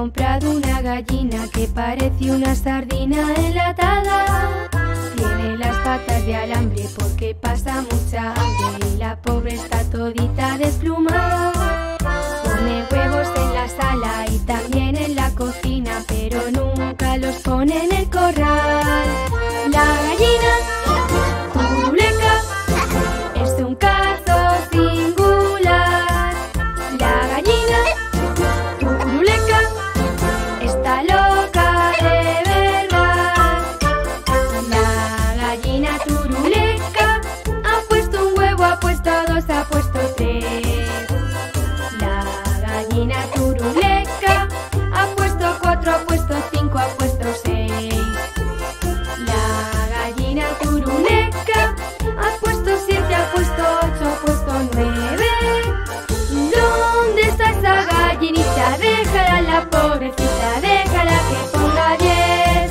comprado una gallina que parece una sardina enlatada. Tiene las patas de alambre porque pasa mucha hambre y la pobre está todita desplumada. Pone huevos en la sala y también en la cocina, pero nunca los pone en el corral. La gallina turuleca es de un caso singular. La gallina turuleca está loca de verdad. La gallina turuleca ha puesto un huevo, ha puesto dos, ha puesto tres. La gallina turuleca ha puesto cuatro, ha puesto cinco, ha puesto seis. La gallina turuleca ha puesto siete, ha puesto ocho, ha puesto nueve. ¿Dónde está esa gallinita? Déjala, la pobrecita, déjala que ponga 10.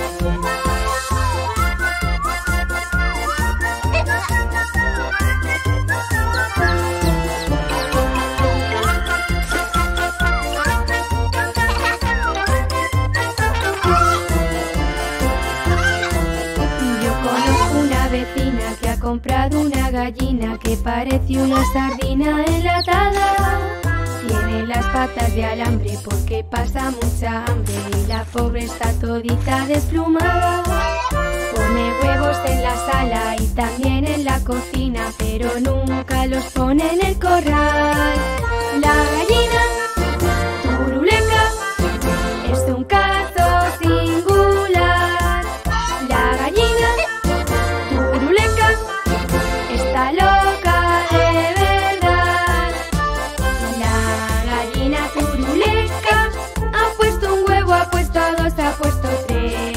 Yo conozco una vecina que ha comprado una gallina que parece una sardina enlatada. Tiene las patas de alambre porque pasa mucha hambre y la pobre está todita desplumada. Pone huevos en la sala y también en la cocina, pero nunca los pone en el corral. La gallina turuleca es de un caso singular. La gallina turuleca está loca de verdad. La gallina turuleca ha puesto un huevo, ha puesto dos, ha puesto tres.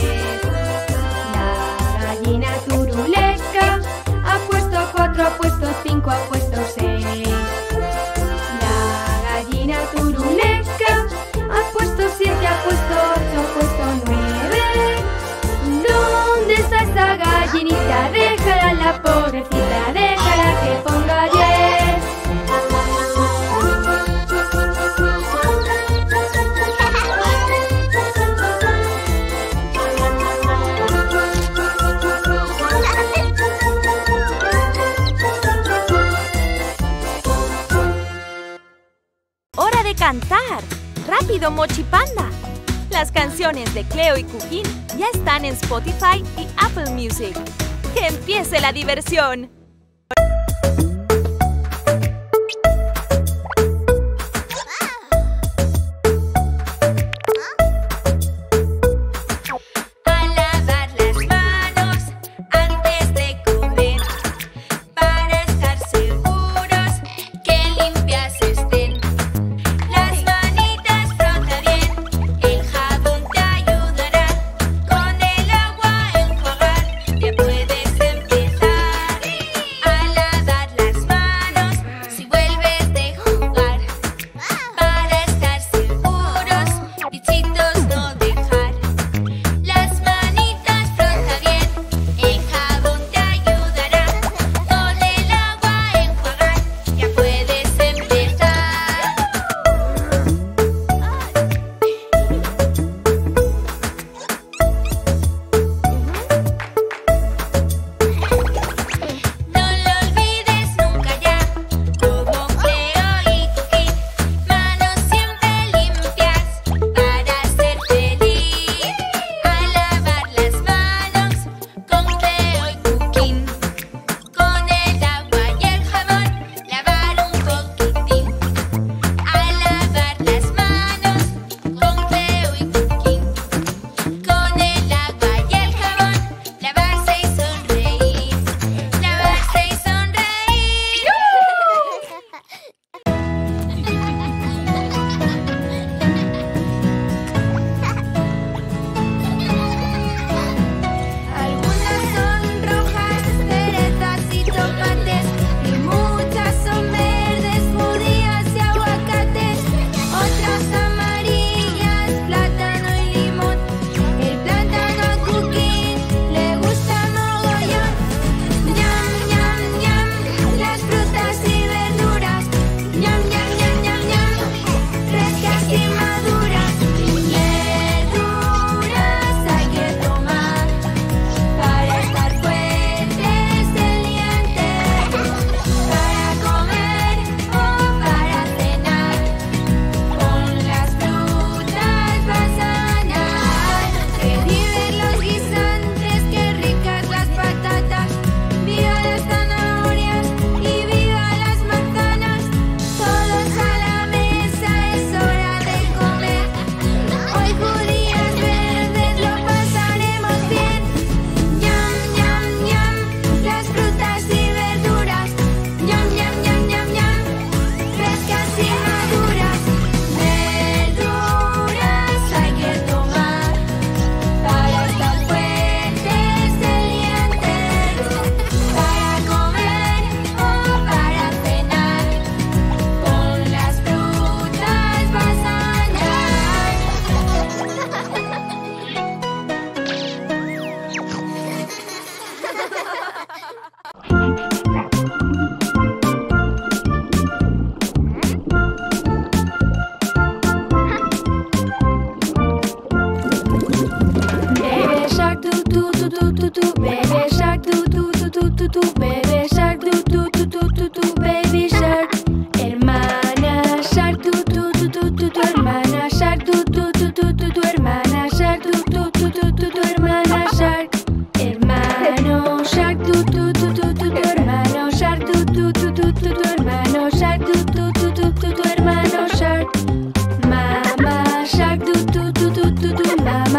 La gallina turuleca ha puesto cuatro, ha puesto cinco, ha puesto seis. La gallina turuleca ha puesto siete, ha puesto ocho, ha puesto nueve. ¿Dónde está esa gallinita? Déjala, la pobrecita, déjala que ponga 10. ¡Hora de cantar! ¡Rápido, Mochi Panda! Las canciones de Cleo y Cuquín ya están en Spotify y Apple Music. ¡Que empiece la diversión! A lavar las manos antes de comer, para estar seguros que limpias estén. Las manitas frota bien, el jabón te ayudará. Con el agua a enjuagar, ya puedes empezar.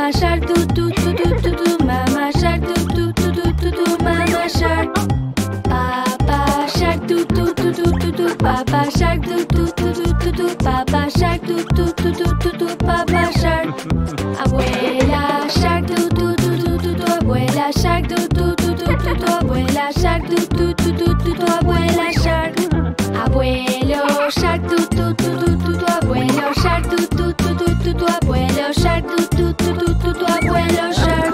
Mama shark, do do do do do do. Mama shark, do do do do do do. Mama shark. Papa shark, do do do do do do. Papa shark, do do do do do do. Papa shark, do do do do do do. Papa shark. Abuela shark, do do do do do do. Abuela shark, do do do do do do. Abuela shark, do do do do do do. Abuela shark. Abuelo shark, do do do do do do. Abuelo shark, do do do do do do. Abuelo shark, do do do do do do. Abuelo shark.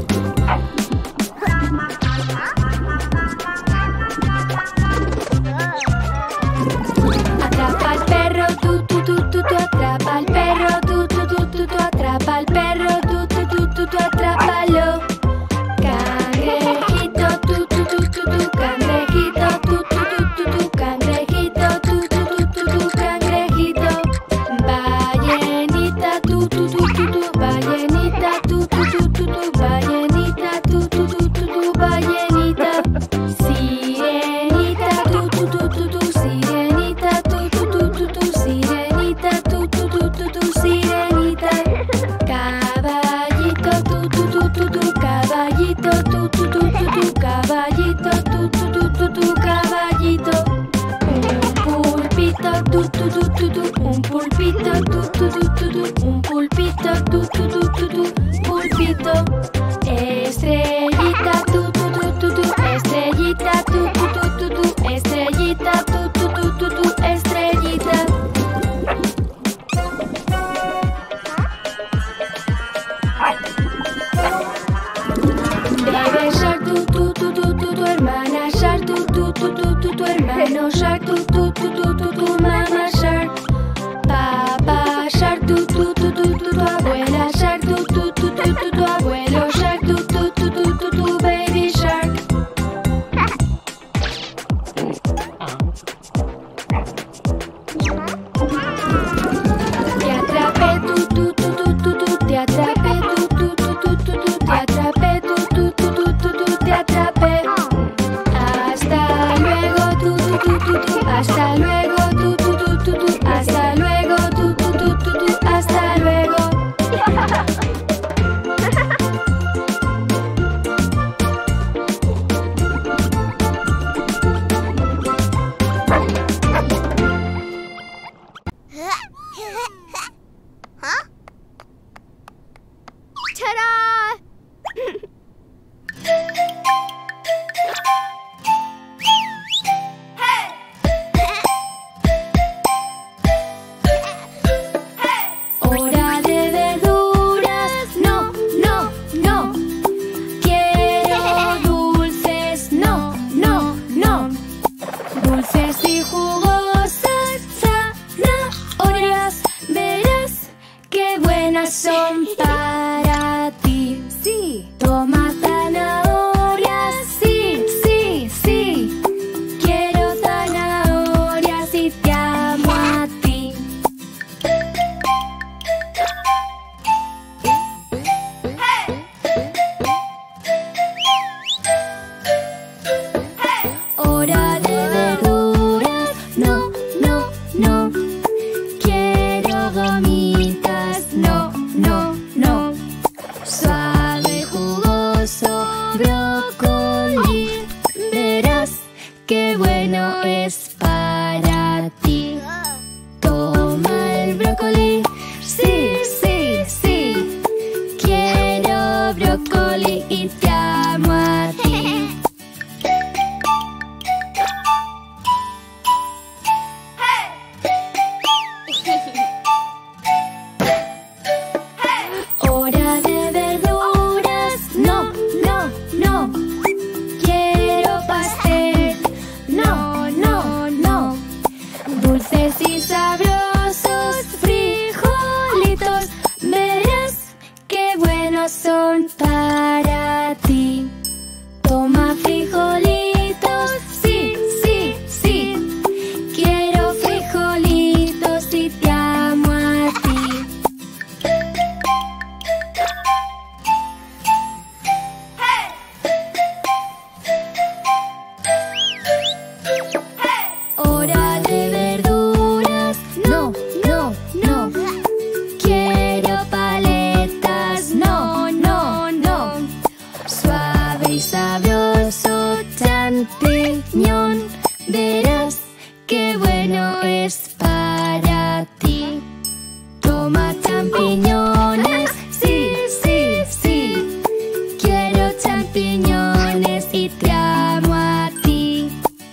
Atrapa al perro, du du du du du. Atrapa al perro, du du du du du. Atrapa al perro, du du du du du. Atrápalo. Cangrejito, du du du du du. Cangrejito, du du du du du. Cangrejito, du du du du du. Cangrejito. Ballenita, du du du du du. Ballenita, du du du du du. Ballenita, du du du du du. Ballenita. Sirenita, du du du du du. Sirenita, du du du du du. Sirenita, du du du du du. Sirenita. Caballito, du du du du du. Caballito, du du du du du. Caballito, du du du du du. Caballito. Un pulpito, du du du du du. Un pulpito, du du du du du. Un pulpito, du du du du du. Pulpito. Estrellita, du du du du du. Estrellita, du du du du du. Estrellita, du du du du du. Estrellita. Baby shark, du du du du du du. Hermana shark, du du du du du du. Hermano shark, du du du du du du. Mama shark. Papa shark, du du du du du du. Abuela shark, du du du du du du. Abuelo shark, du du du du du du. Baby shark. Te atrapé, du du du du du du. Te atrapé, du du du du du du. Te atrapé, du du du du du du. Te atrapé. Hasta luego, du du du du du. Hasta luego, du du du du du. Hasta luego, du du du du du. Hasta luego. Ta-da! Hora de verduras, no, no, no. Quiero dulces, no, no, no. Dulces y jugosas zanahorias, verás qué buenas son para ti. Sí. Toma zanahorias, sí, sí, sí. Quiero zanahorias y te amo a ti. Hora de verduras, no, no, no. Quiero gomitas, no, no, no. Suave, jugoso, brócoli, verás qué bueno es para ti. Toma el brócoli, sí, sí, sí. Quiero brócoli y te amo a ti. Hora de verduras, no, no, no. Quiero pastel, no, no, no. Dulces y sabrosos frijolitos, verás qué buenos son para ti. Toma frijolitos, sí, sí, sí. Quiero frijolitos y te amo a ti. Hora de verduras, no, no, no. Quiero paletas, no, Toma champiñones, sí, sí, sí. Quiero champiñones y te amo a ti.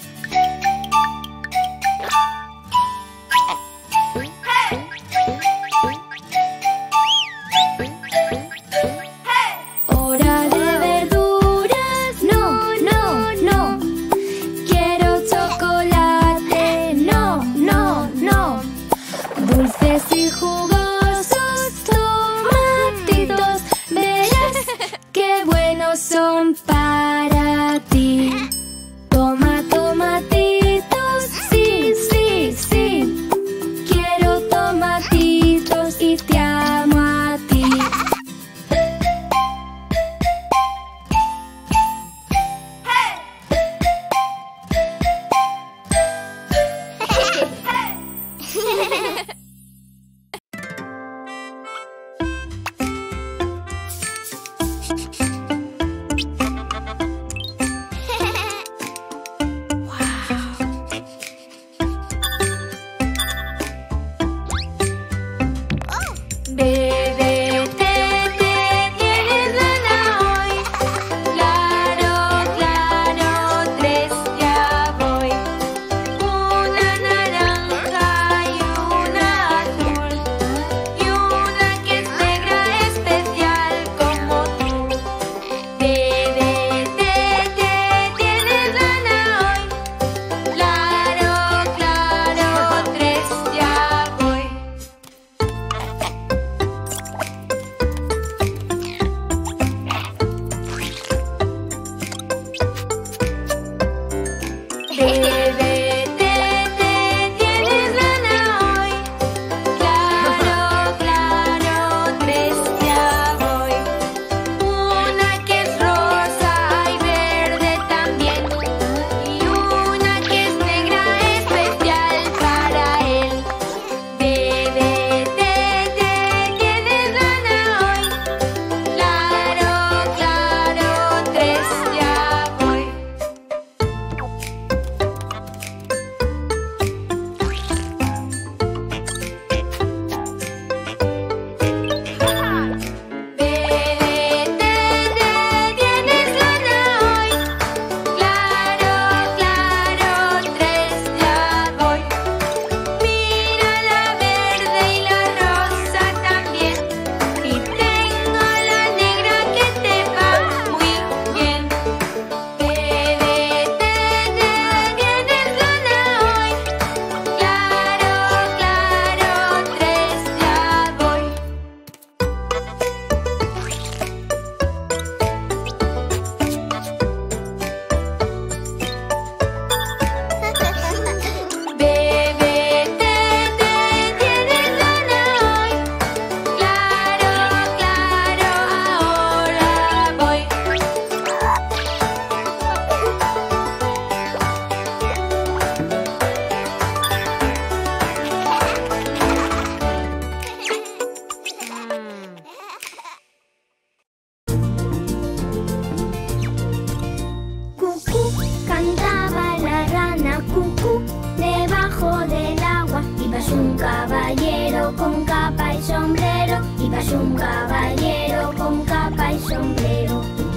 Hora de verduras, no, no, no. Quiero chocolate, no, no, no. Dulces y jugosos tomatitos, verás qué buenos son para ti. Toma tomatitos, sí, sí, sí. Quiero tomatitos y te amo a ti. Bebé, ¿tienes lana hoy? Claro, claro, 3 ya voy. Una naranja y una azul, y una que es negra especial como tú. Bebé, ¿tienes lana hoy? Claro, claro, 3 ya voy. Bebé, ¿tienes lana hoy? Claro, claro, 3 ya voy. Una que es rosa y verde también, y una que es negra especial para él. Bebé, ¿tienes lana hoy? Claro, claro, 3 ya voy. Bebé, ¿tienes lana hoy? Claro, claro, 3 ya voy. Mira la verde y la rosa también, y tengo la negra que te va muy bien. Bebé, ¿tienes lana hoy? Claro, claro, 3 ya voy. Bebé, ¿tienes lana hoy? Claro, claro, ahora voy. Cucú, cantaba la rana, cucú, debajo del agua. Ibas un caballero con capa y sombrero, ibas un caballero con capa y sombrero.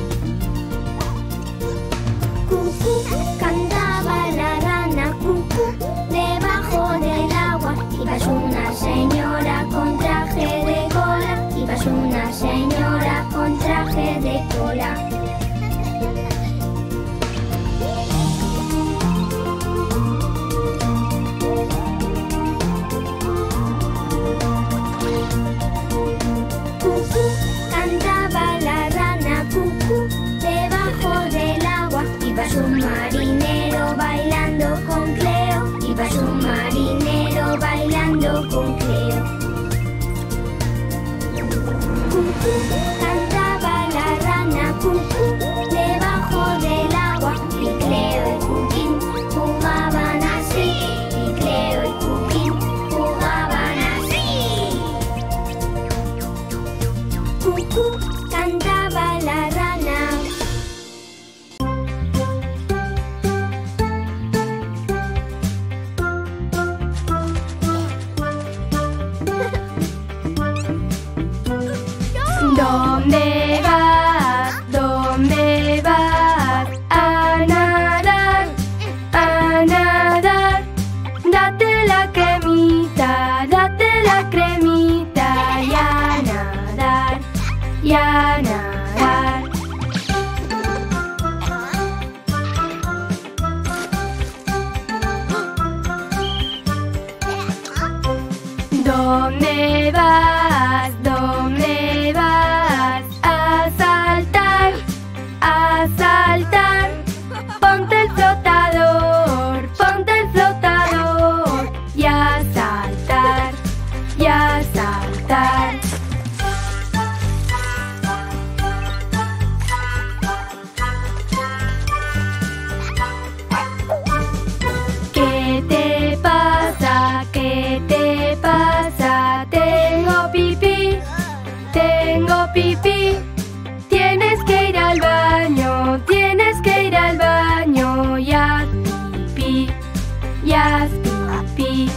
Cucú, cantaba la rana, cucú, debajo del agua. Ibas una señora con traje de cola, ibas una señora con traje de cola. Cucú, cantaba la rana, cucú, debajo del agua. Ibas un marinero bailando con Cleo, ibas un marinero bailando con Cleo. Cucú, cantaba la rana, cucú, debajo del agua. Y Cleo y Cuquín jugaban así, y Cleo y Cuquín jugaban así. Cucú, cantaba la rana. ¿Dónde vas? ¿Dónde vas? A nadar, a nadar. Date la cremita y a nadar, y a nadar. ¿Dónde vas? ¿Dónde vas? A saltar, a saltar. Ponte el flotador y a saltar, y a saltar. ¿Qué te pasa? ¿Qué te pasa? Tengo pipí, tengo pipí. Tienes que ir al baño, tienes que ir al baño y haz pipí, y haz pipí.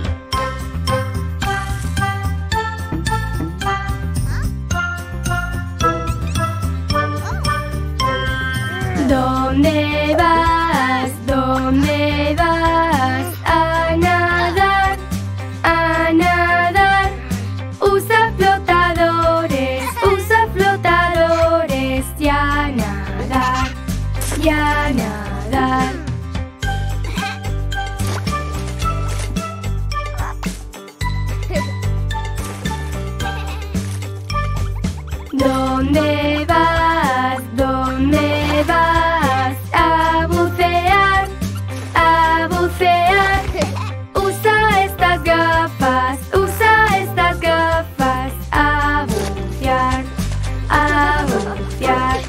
¿Dónde vas? ¿Dónde vas? A nadar, a nadar. Usa flotadores y a nadar, y a nadar. ¿Dónde vas? ¿Dónde vas? A bucear, a bucear. Usa estas gafas a bucear, a bucear.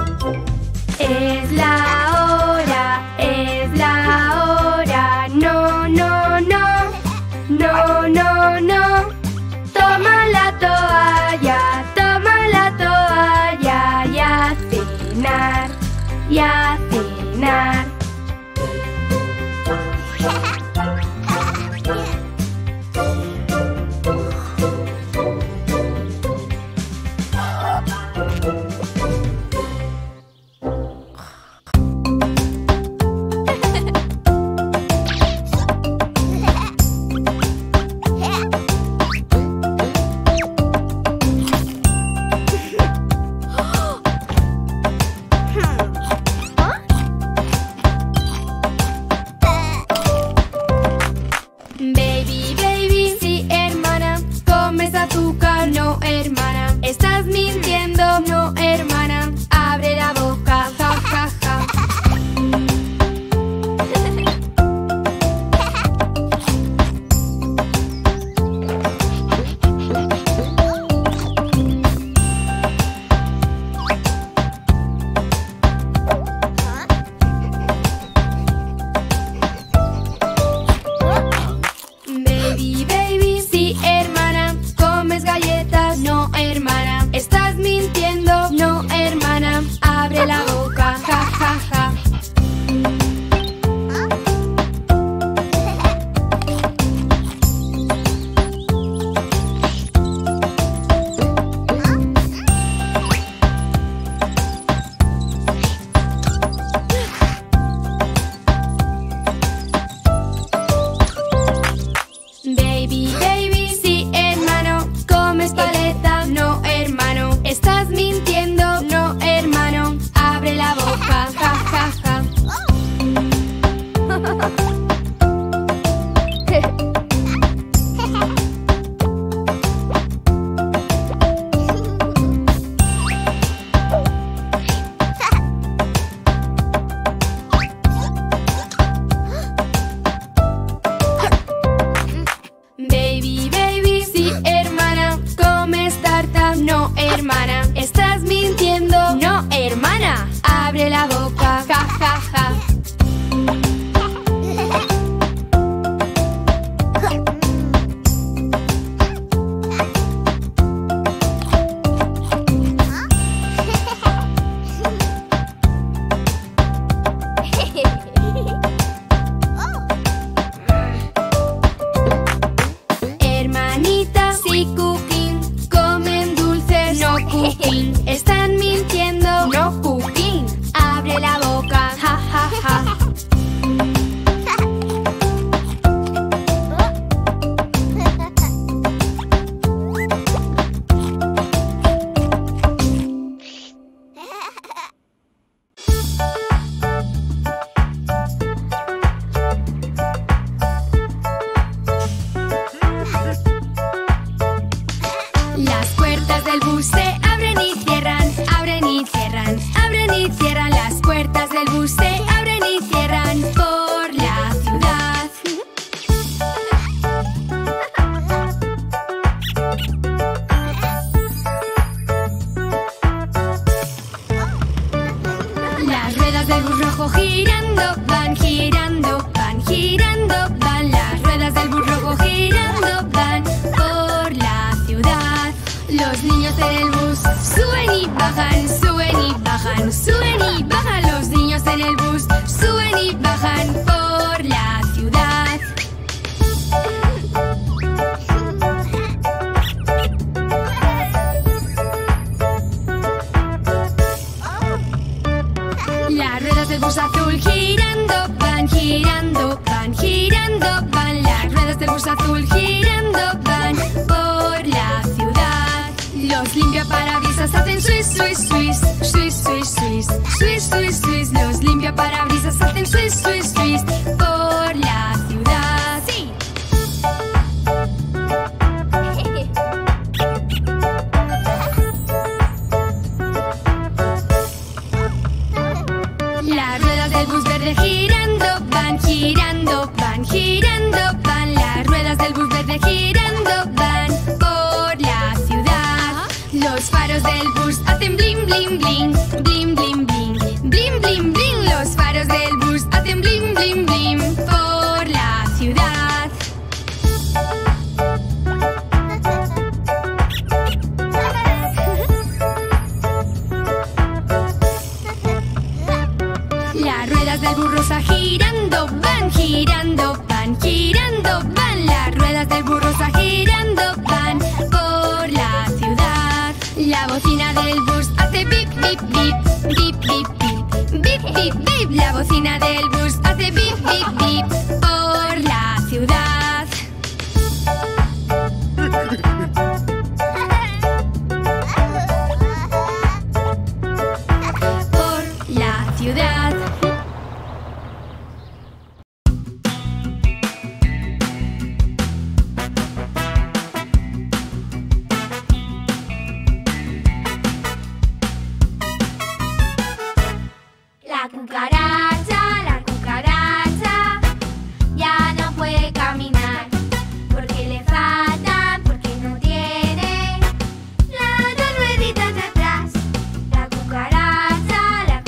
Es la hora, no girando, van girando, van girando, van. Las ruedas del bus rojo girando, van por la ciudad. Los niños en el bus suben y bajan, suben y bajan, suben y bajan. Los niños en el bus suben y bajan por la ciudad. Las ruedas del bus azul girando, van girando, van girando, van. Las ruedas del bus azul girando, van por la ciudad. Los limpiaparabrisas hacen swish, swish, swish, swish, swish, swish, swish, swish, swish. Los limpiaparabrisas hacen swish, swish, swish por la ciudad. ¡Sí! Las ruedas del bus verde girando, van girando, van girando, van. Las ruedas del bus verde girando, van por la ciudad. Los faros del bus hacen bling, bling, bling, bling, bling, bling, bling, bling, bling. Los faros del bus hacen bling, bling, bling por la ciudad. Las ruedas del bus rosa girando, van girando, van girando, van. Las ruedas del bus rosa girando, van por la ciudad. La bocina del bus hace bip, bip, bip, bip, bip, bip, bip, bip, bip. La bocina del bus hace bip, bip, bip por la ciudad. Por la ciudad. La cucaracha, ya no puede caminar porque le faltan, porque no tiene las dos rueditas de atrás. La cucaracha,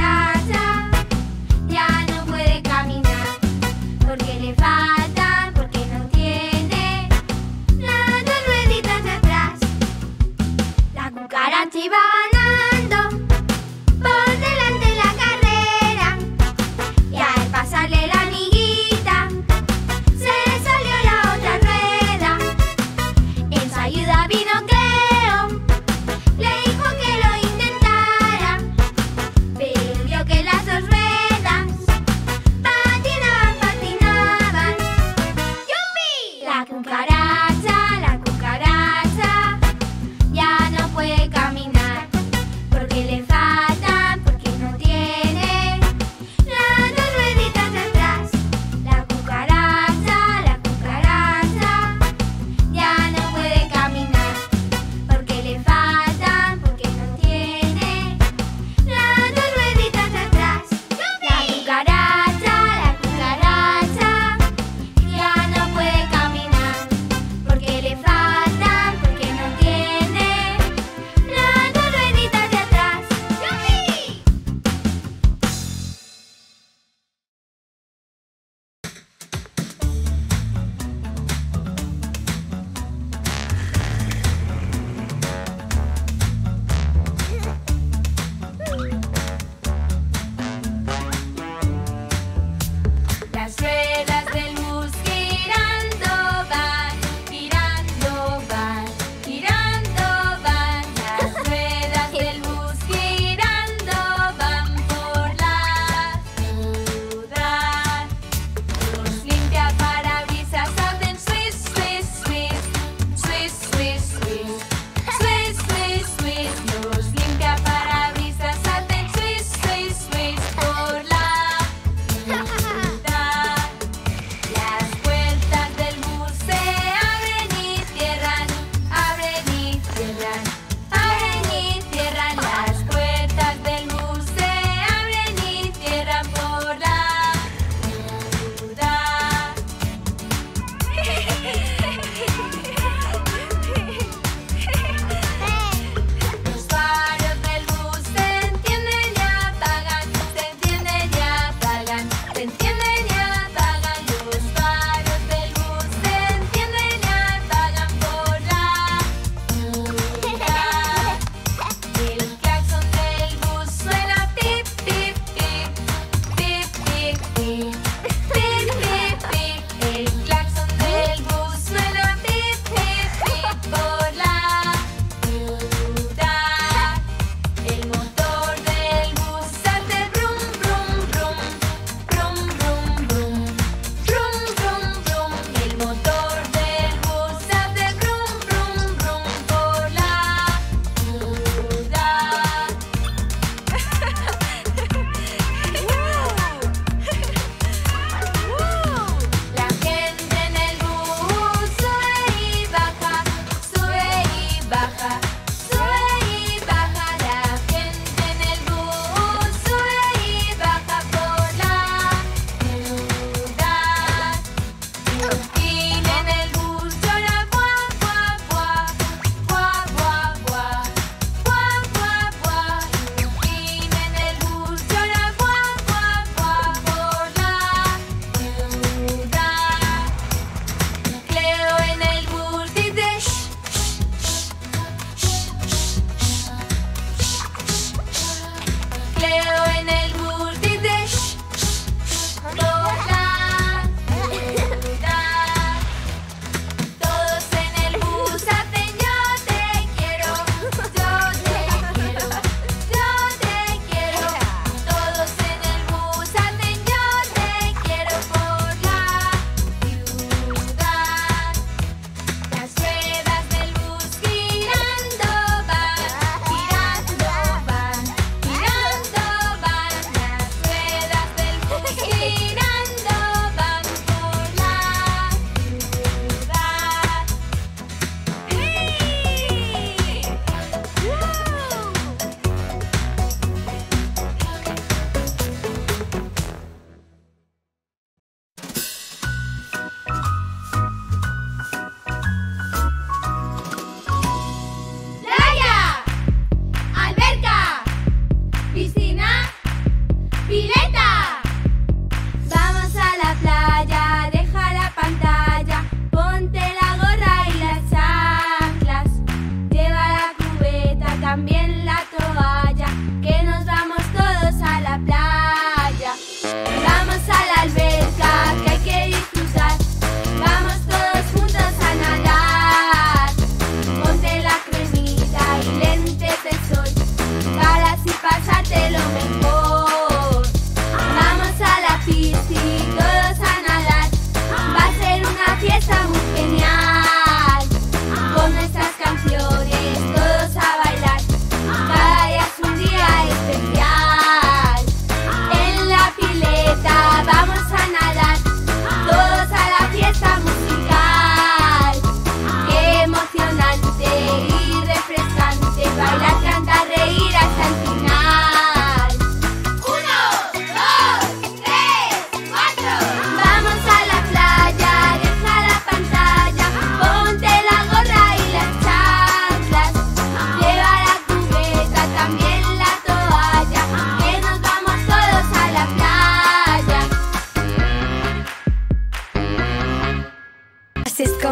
ya no puede caminar porque le faltan, porque no tiene las dos rueditas de atrás. La cucaracha iba ganando por delante la carrera y al pasarle la amiguita se le salió la otra rueda. En su ayuda vino Cleo, le dijo que lo intentara, pero vio que las dos ruedas patinaban, patinaban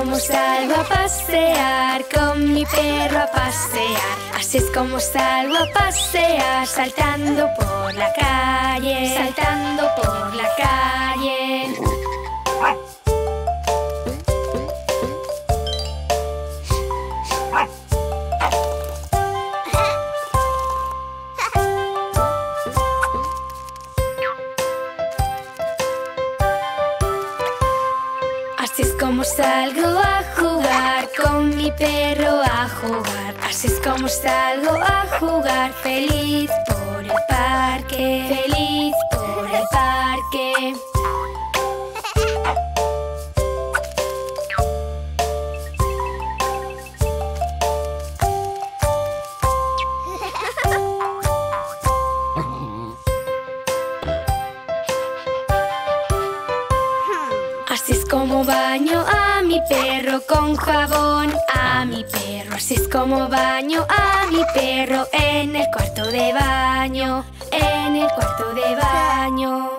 como salgo a pasear, con mi perro a pasear. Así es como salgo a pasear, saltando por la calle, saltando por la calle. Así es como salgo a jugar, con mi perro a jugar. Así es como salgo a jugar, feliz por el parque, feliz por el parque. Así es como baño a mi perro con jabón a mi perro. Así es como baño a mi perro en el cuarto de baño, en el cuarto de baño.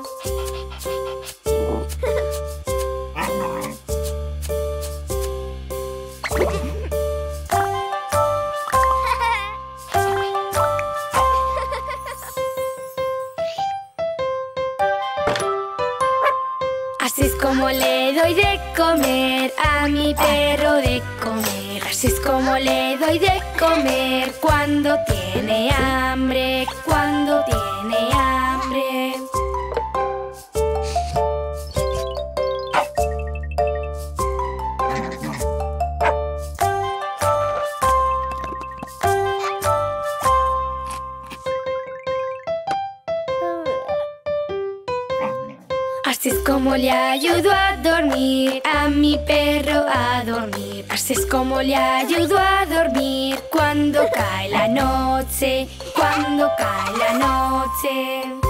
Así es como le doy de comer a mi perro de comer. Así es como le doy de comer cuando tiene hambre, cuando tiene hambre. Así es como le ayudo a dormir a mi perro a dormir. Así es como le ayudo a dormir cuando cae la noche, cuando cae la noche.